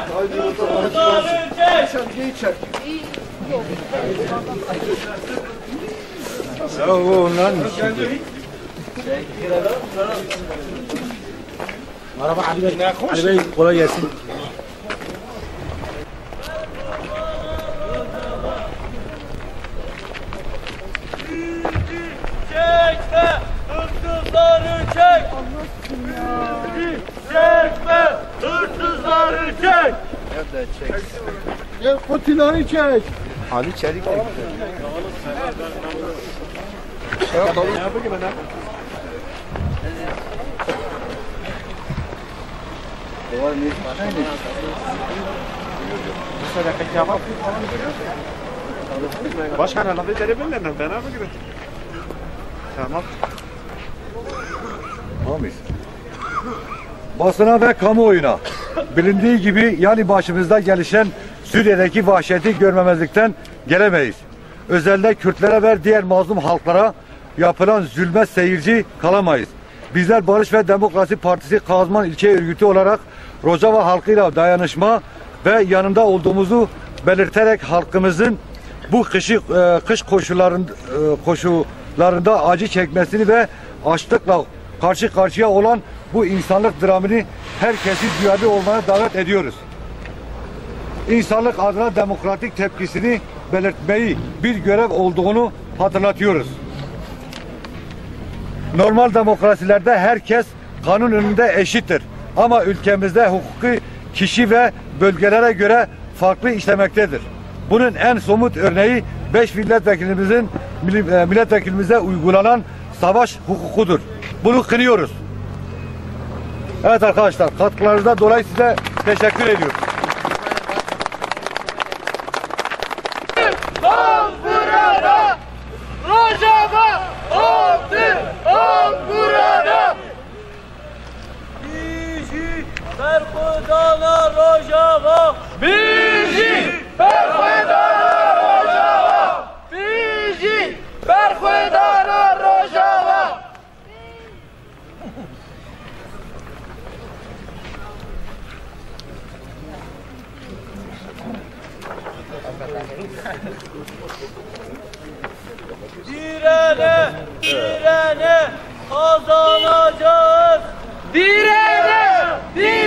çek. Ya ondan Merhaba Ali Bey. Ali Bey kolay gelsin. Çekme! Hırsızları çek! Çekme! Hırsızları çek! Nerede çek? Ya kutuları çek. Ali Çelik de Başkan lafı verebilirler mi? Ben abi gibi. Tamam. Amin. Basına ve kamuoyuna bilindiği gibi yani başımızda gelişen Suriye'deki vahşeti görmemezlikten gelemeyiz. Özellikle Kürtlere ve diğer mazlum halklara yapılan zulme seyirci kalamayız. Bizler Barış ve Demokrasi Partisi Kazman İlçe Örgütü olarak Rojava halkıyla dayanışma ve yanında olduğumuzu belirterek halkımızın bu kış koşullarında acı çekmesini ve açlıkla karşı karşıya olan bu insanlık dramını herkesi duyarlı olmaya davet ediyoruz. İnsanlık adına demokratik tepkisini belirtmeyi bir görev olduğunu hatırlatıyoruz. Normal demokrasilerde herkes kanun önünde eşittir. Ama ülkemizde hukuki kişi ve bölgelere göre farklı işlemektedir. Bunun en somut örneği 5 milletvekilimize uygulanan savaş hukukudur. Bunu kınıyoruz. Evet arkadaşlar, katkılarınızdan dolayı size teşekkür ediyorum. Burada! Rojava! Burada! Bizi Berkudana Rojava! Bizi Berkudana Rojava! Bizi Berkudana Rojava! Direne kazanacağız. Direne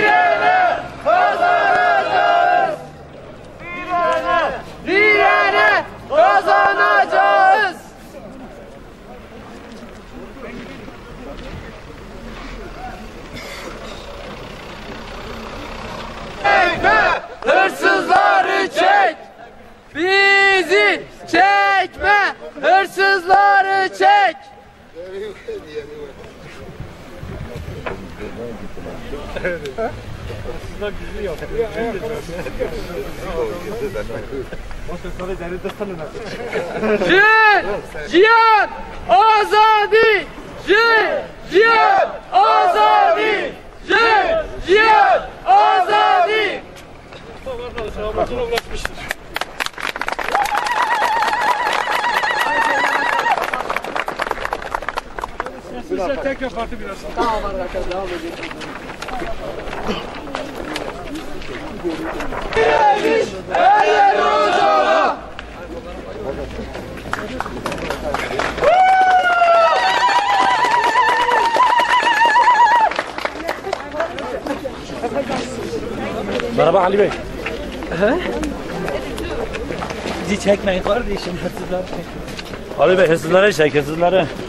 kazanacağız. Direne kazanacağız. Çekme, hırsızları çek. Bizi çekme, hırsızları çek. Cihan azadi, cihan azadi, cihan azadi. Size tekrar parti biraz. Tamam arkadaşlar devam edelim. Eller Rojava! Merhaba Ali Bey. Bizi çekmeyin kardeşim, hırsızlar çekin. Ali Bey hırsızları çek, hırsızları.